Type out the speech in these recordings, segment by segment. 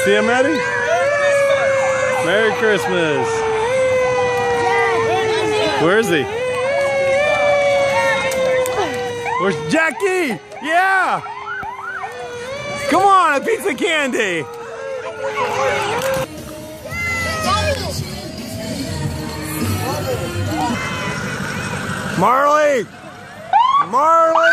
See him, Maddie? Merry Christmas. Where is he? Where's Jackie? Yeah! Come on, a piece of candy. Marley! Marley!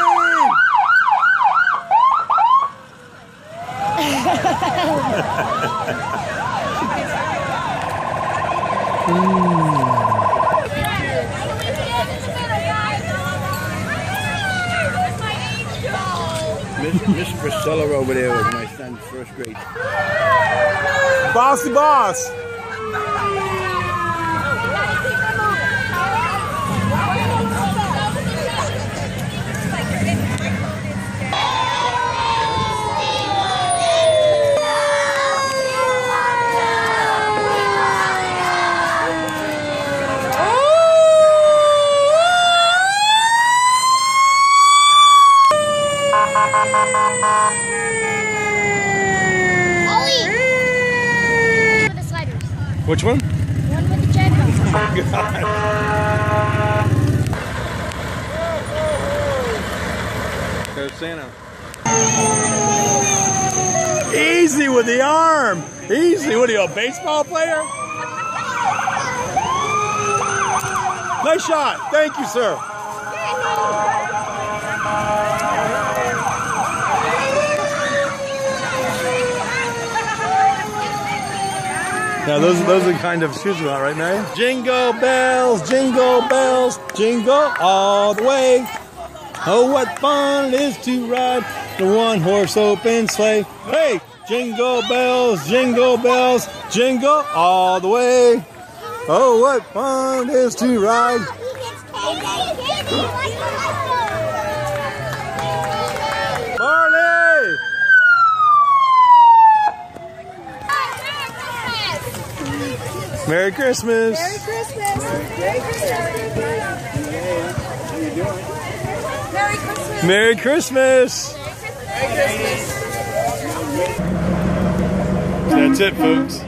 Miss Priscilla over there was my son's first grade. Bossy boss! Which one? One with the jet. Oh my God. There's Santa. Easy with the arm. Easy. What are you, a baseball player? Nice shot. Thank you, sir. Now those are the kind of shoes we want, right, Mary? Jingle bells, jingle all the way. Oh, what fun it is to ride the one-horse open sleigh. Hey, jingle bells, jingle all the way. Oh, what fun it is to ride. Marley! Merry Christmas! Merry Christmas! Merry Christmas! Merry Christmas! That's it, folks.